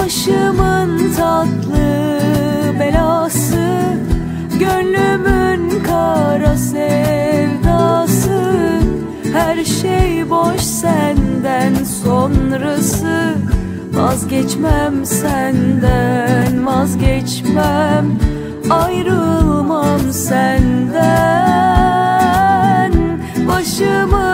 Başımın tatlı belası, gönlümün kara sevdası. Her şey boş senden sonrası. Vazgeçmem senden, vazgeçmem, ayrılmam senden. Başımı